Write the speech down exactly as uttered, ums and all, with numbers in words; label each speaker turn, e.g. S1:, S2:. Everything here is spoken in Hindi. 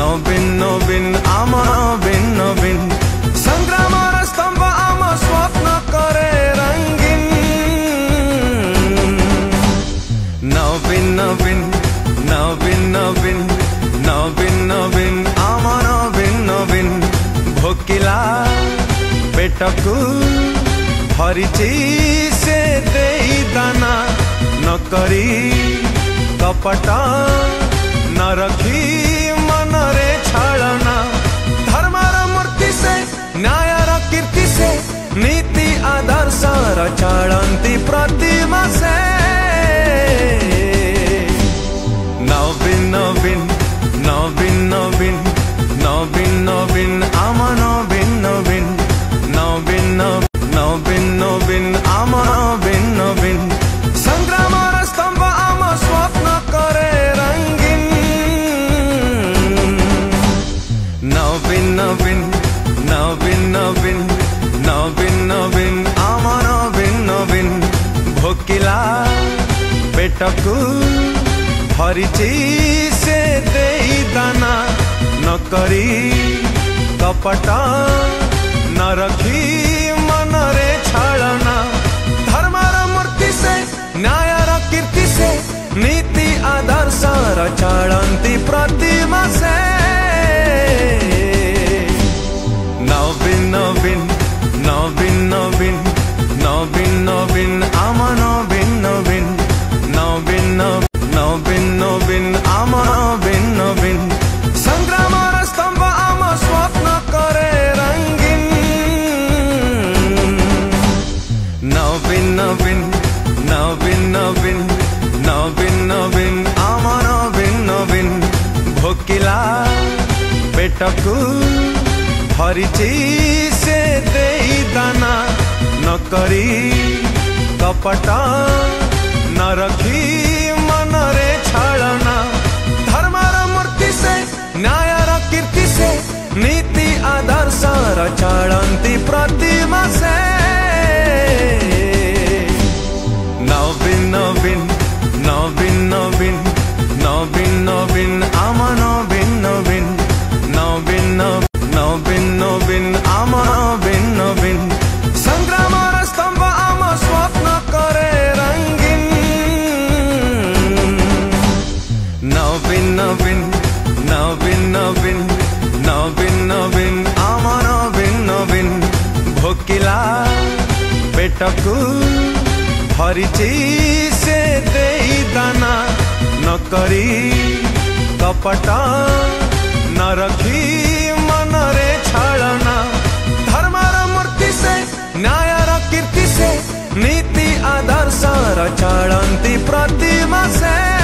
S1: नवीन नवीन आम नवीन नवीन संग्रामर स्तंभ आम स्वप्न करे रंगीन नवीन नवीन नवीन नवीन नवीन नवीन आम नवीन नवीन भोकिला पेटकू भरिची से देई दाना न करी कपट न रखी मनरे छलना धर्मर मूर्ति से न्यायर कीर्ति से नीति आदर्श चलती प्रतिमा से नवीन नवीन नवीन नवीन नवीन नवीन आम नवीन नवीन नवीन नवीन नवीन आम नवीन नवीन संग्रामर स्तंभ आम स्वप्न करे रंगीन नवीन नवीन नवीन नवीन नवीन नवीन आम नवीन नवीन भोकिला पेटकू भरिची से देई दाना न करी कपट न रखी मनरे छलना धर्मर मूर्ति से न्यायर कीर्ति से नीति आदर्श चलती प्रतिमा से नवीन नवीन नवीन नवीन नवीन नवीन आम नवीन नवीन नवीन नवीन नवीन आम नवीन नवीन संग्रामर स्तंभ आम स्वप्न करे रंगीन नवीन नवीन नवीन नवीन नवीन नवीन आम नवीन नवीन भोकिला पेटकू भरिची से देई दाना न करी कपट न रखी मनरे छलना धर्मर मूर्ति से न्यायर कीर्ति से नीति आदर्श चलती प्रतिमा से नवीन नवीन नवीन नवीन नवीन नवीन आम नवीन नवीन नवीन नवीन नवीन आम नवीन नवीन संग्रामर स्तंभ आम स्वप्न करे रंगीन नवीन नवीन नवीन नवीन नवीन नवीन आम नवीन नवीन भोकिला पेटकू भरिची से देई दाना न करी कपट न रखी मनरे छलना धर्मर मूर्ति से न्यायर कीर्ति से नीति आदर्श चलती प्रतिमा से।